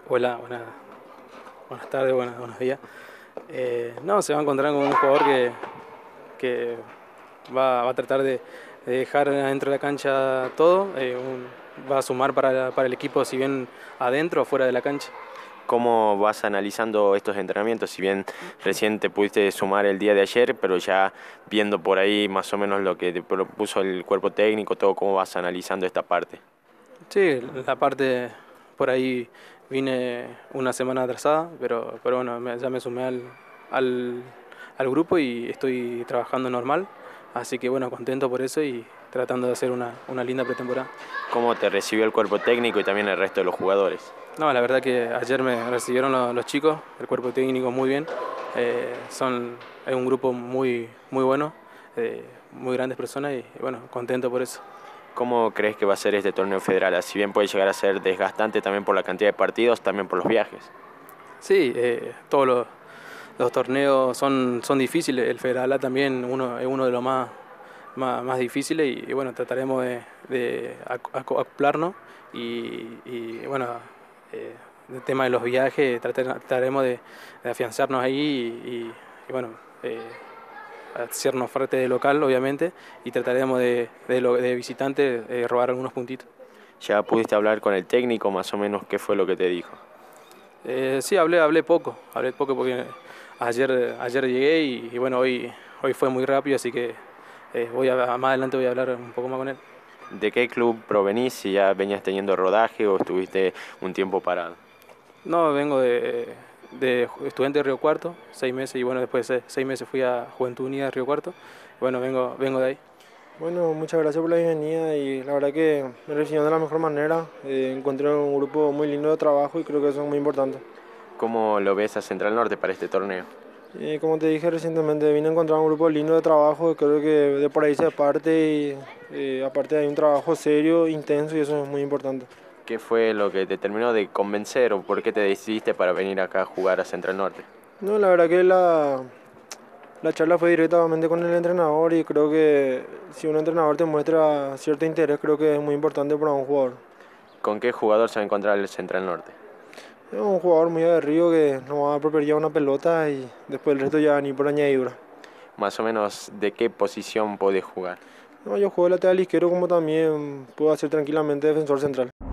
Hola, buenas tardes, buenos días. No, se va a encontrar con un jugador que va a tratar de dejar adentro de la cancha todo, va a sumar para el equipo, si bien adentro o fuera de la cancha. ¿Cómo vas analizando estos entrenamientos? Si bien recién te pudiste sumar el día de ayer, pero ya viendo por ahí más o menos lo que te propuso el cuerpo técnico, todo, ¿cómo vas analizando esta parte? Sí, la parte por ahí vine una semana atrasada, pero bueno, ya me sumé al, al grupo y estoy trabajando normal, así que bueno, contento por eso y tratando de hacer una linda pretemporada. ¿Cómo te recibió el cuerpo técnico y también el resto de los jugadores? No, la verdad que ayer me recibieron los chicos, el cuerpo técnico muy bien. Es un grupo muy bueno, muy grandes personas y bueno, contento por eso. ¿Cómo crees que va a ser este torneo federal? Si bien puede llegar a ser desgastante también por la cantidad de partidos, también por los viajes. Sí, todos los torneos son difíciles. El Federal A también es uno de los más difíciles y bueno, trataremos de acoplarnos bueno, el tema de los viajes, trataremos de afianzarnos ahí bueno, eh, hacernos fuerte de local, obviamente, y trataremos de visitante robar algunos puntitos. ¿Ya pudiste hablar con el técnico más o menos qué fue lo que te dijo? Sí, hablé poco porque ayer llegué y bueno, hoy fue muy rápido, así que más adelante voy a hablar un poco más con él. ¿De qué club provenís? Si ya venías teniendo rodaje o estuviste un tiempo parado. No, vengo de estudiante de Río Cuarto, 6 meses, y bueno, después de 6 meses fui a Juventud Unida de Río Cuarto. Bueno, vengo de ahí. Bueno, muchas gracias por la bienvenida y la verdad que me recibieron de la mejor manera. Encontré un grupo muy lindo de trabajo y creo que eso es muy importante. ¿Cómo lo ves a Central Norte para este torneo? Como te dije recientemente, vine a encontrar un grupo lindo de trabajo, creo que de por ahí se parte y aparte hay un trabajo serio, intenso y eso es muy importante. ¿Qué fue lo que te terminó de convencer o por qué te decidiste para venir acá a jugar a Central Norte? No, la verdad que la charla fue directamente con el entrenador y creo que si un entrenador te muestra cierto interés, creo que es muy importante para un jugador. ¿Con qué jugador se va a encontrar el Central Norte? Es un jugador muy aguerrido que no va a propiar una pelota y después el resto ya ni por añadidura. Más o menos de qué posición podés jugar. No, yo juego de lateral izquierdo como también puedo hacer tranquilamente defensor central.